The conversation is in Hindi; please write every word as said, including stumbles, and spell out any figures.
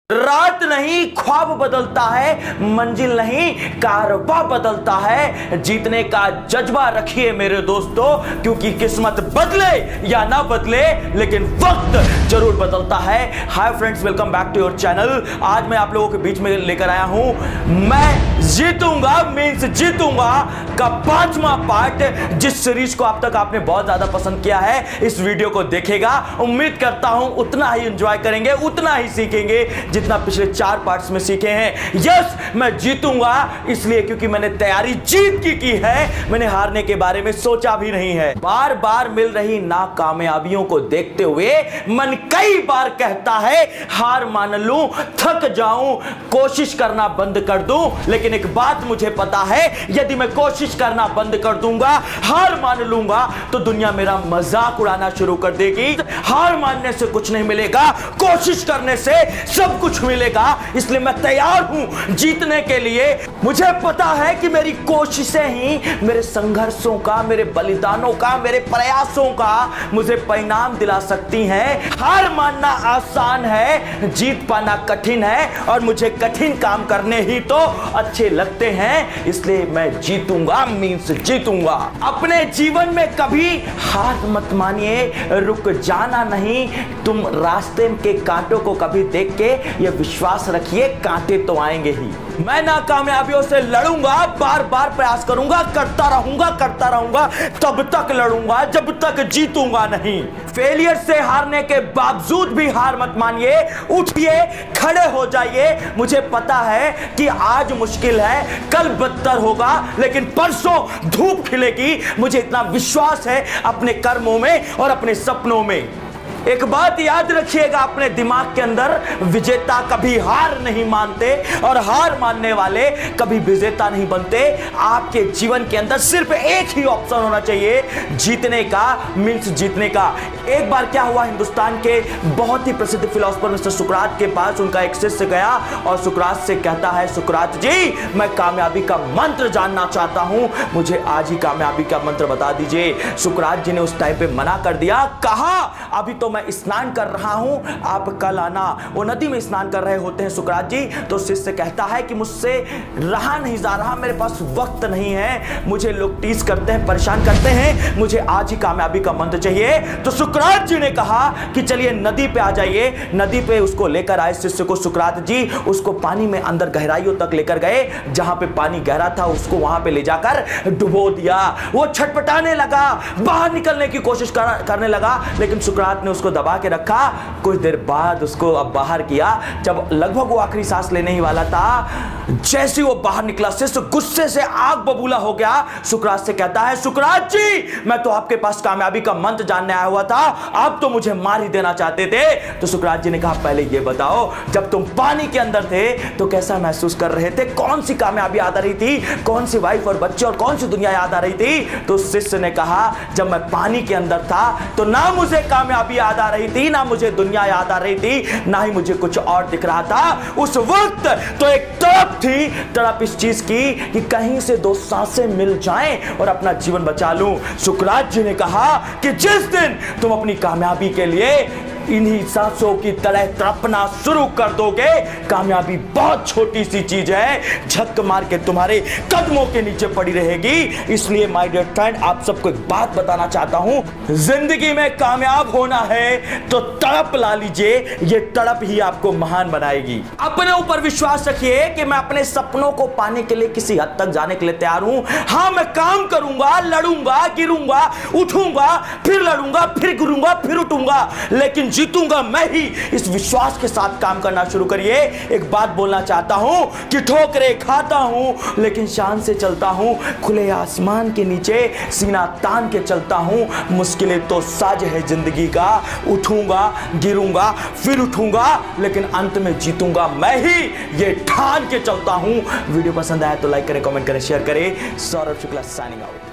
रात नहीं ख्वाब बदलता है, मंजिल नहीं कारवा बदलता है। जीतने का जज्बा रखिए मेरे दोस्तों, क्योंकि किस्मत बदले या ना बदले लेकिन वक्त जरूर बदलता है। Hi friends, welcome back to your channel. आज मैं आप लोगों के बीच में लेकर आया हूं मैं जीतूंगा मींस जीतूंगा का पांचवा पार्ट, जिस सीरीज को अब तक आपने बहुत ज्यादा पसंद किया है। इस वीडियो को देखेगा, उम्मीद करता हूं उतना ही एंजॉय करेंगे, उतना ही सीखेंगे जितना पिछले चार पार्ट्स में सीखे हैं। यस, मैं जीतूंगा इसलिए क्योंकि मैंने तैयारी जीत की की है, मैंने हारने के बारे में सोचा भी नहीं है। बार बार मिल रही नाकामयाबियों को देखते हुए मन कई बार कहता है हार मान लूं, थक जाऊं, कोशिश करना बंद कर दूं। लेकिन एक बात मुझे पता है, यदि मैं कोशिश करना बंद कर दूंगा, हार मान लूंगा, तो दुनिया मेरा मजाक उड़ाना शुरू कर देगी। हार मानने से कुछ नहीं मिलेगा, कोशिश करने से सब कुछ मिलेगा। इसलिए मैं तैयार हूं जीतने के लिए। मुझे पता है कि मेरी कोशिशें ही मेरे संघर्षों का, मेरे बलिदानों का, मेरे प्रयासों का मुझे परिणाम दिला सकती हैं। हार मानना आसान है, जीत पाना कठिन है, और मुझे कठिन काम करने ही तो अच्छे लगते हैं। इसलिए मैं जीतूंगा मींस जीतूंगा। अपने जीवन में कभी हार मत मानिए, रुक जाना नहीं। तुम रास्ते के कांटों को कभी देख के ये विश्वास रखिए, कांटे तो आएंगे ही। मैं नाकामयाबियों से लड़ूंगा, बार बार प्रयास करूंगा, करता रहूंगा करता रहूंगा तब तक लड़ूंगा जब तक जीतूंगा नहीं। फेलियर से हारने के बावजूद भी हार मत मानिए, उठिए, खड़े हो जाइए। मुझे पता है कि आज मुश्किल है, कल बदतर होगा, लेकिन परसों धूप खिलेगी। मुझे इतना विश्वास है अपने कर्मों में और अपने सपनों में। एक बात याद रखिएगा अपने दिमाग के अंदर, विजेता कभी हार नहीं मानते और हार मानने वाले कभी विजेता नहीं बनते। आपके जीवन के अंदर सिर्फ एक ही ऑप्शन होना चाहिए, जीतने का मींस जीतने का। एक बार क्या हुआ, हिंदुस्तान के बहुत ही प्रसिद्ध फिलोसोफर मिस्टर सुकरात के पास उनका एक शिष्य गया और सुकरात से कहता है, सुकरात जी, मैं कामयाबी का मंत्र जानना चाहता हूं, मुझे आज ही कामयाबी का मंत्र बता दीजिए। सुकरात जी ने उस टाइम पे मना कर दिया, कहा अभी तो मैं स्नान कर रहा हूं, आप कल आना। वो नदी में स्नान कर रहे होते हैं सुकरात जी, तो शिष्य कहता है कि मुझसे रहा नहीं जा रहा, मेरे पास वक्त नहीं है, मुझे लोग टीज करते हैं, परेशान करते हैं, मुझे आज ही कामयाबी का मंत्र चाहिए। तो सुकरात जी ने कहा कि चलिए नदी पे आ जाइए। नदी पे उसको लेकर आए शिष्य को सुकरात जी, उसको पानी में अंदर गहराइयों तक लेकर गए, जहां पे पानी गहरा था उसको वहां पे ले जाकर डुबो दिया। वो छटपटाने लगा, बाहर निकलने की कोशिश कर, करने लगा, लेकिन सुकरात ने उसको दबा के रखा। कुछ देर बाद उसको अब बाहर किया। जब लगभग वो आखिरी सांस लेने ही वाला था, जैसे वो बाहर निकला, शिष्य गुस्से से आग बबूला हो गया। सुकरात से कहता है, सुकरात जी, मैं तो आपके पास कामयाबी का मंत्र जानने आया हुआ था, आप तो मुझे मार ही देना चाहते थे। तो सुकरात जी ने कहा, पहले ये बताओ, जब तुम पानी के अंदर थे तो कैसा महसूस कर रहे थे, कौन सी कामयाबी याद आ रही थी, कौन सी वाइफ और बच्चे और कौन सी दुनिया याद आ रही थी। तो शिष्य ने कहा, जब मैं पानी के अंदर था तो ना मुझे कामयाबी याद आ रही थी, ना मुझे दुनिया याद आ रही थी, ना ही मुझे कुछ और दिख रहा था। उस वक्त तो एक तड़प थी, तड़प इस चीज की कि कहीं से दो सांसें मिल जाएं और अपना जीवन बचा लूं। सुकरात जी ने कहा कि जिस दिन तुम अपनी कामयाबी के लिए इन्हीं सांसों की तरह तड़पना शुरू कर दोगे, कामयाबी बहुत छोटी सी चीज है, झक मार के तुम्हारे कदमों के नीचे पड़ी रहेगी। इसलिए माय डियर फ्रेंड, आप सबको एक बात बताना चाहता हूं, जिंदगी में कामयाब होना है तो तड़प ला लीजिए, ये तड़प ही आपको महान बनाएगी। अपने ऊपर विश्वास रखिए कि मैं अपने सपनों को पाने के लिए किसी हद तक जाने के लिए तैयार हूं। हां, मैं काम करूंगा, लड़ूंगा, गिरूंगा, उठूंगा, फिर लड़ूंगा, फिर गिरूंगा, फिर उठूंगा, लेकिन जीतूंगा मैं ही। इस विश्वास के साथ काम करना शुरू करिए। एक बात बोलना चाहता हूं कि ठोकरें खाता हूं लेकिन शान से चलता हूं, खुले आसमान के नीचे सीना तान के चलता हूं। मुश्किलें तो साज है जिंदगी का, उठूंगा, गिरूंगा, फिर उठूंगा, लेकिन अंत में जीतूंगा मैं ही, ये ठान के चलता हूं। वीडियो पसंद आया तो लाइक करें, कमेंट करें, शेयर करें। Saurabh Shukla signing out.